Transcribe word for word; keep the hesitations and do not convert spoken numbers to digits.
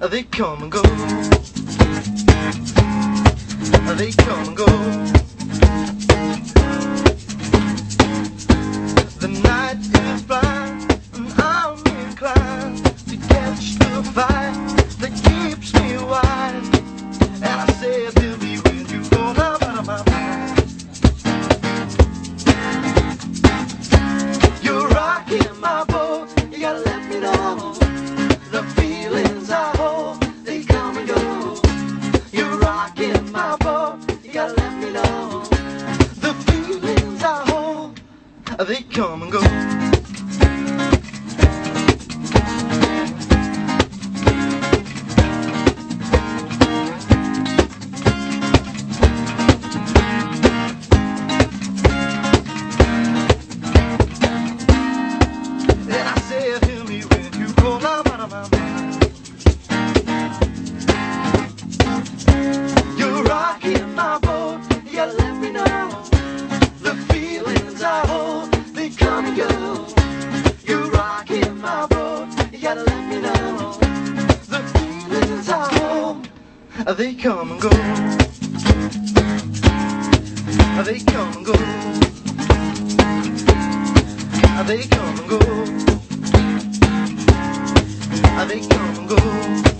They come and go. They come and go. The night is blind, and I'm inclined to catch the fire that keeps me wide. And I said to me, when you go out of my mind, you're rocking my boat. You gotta let me know the feelings I hold. They come and go. You're rocking my boat. You gotta let me know the feelings I hold. They come and go. And I said to me, when you go out of my mind, you're rocking my boat. You gotta let me know the feelings I hold. They come and go. You're rocking my boat. You gotta let me know the feelings I hold. They come and go. They come and go. They come and go. They come and go.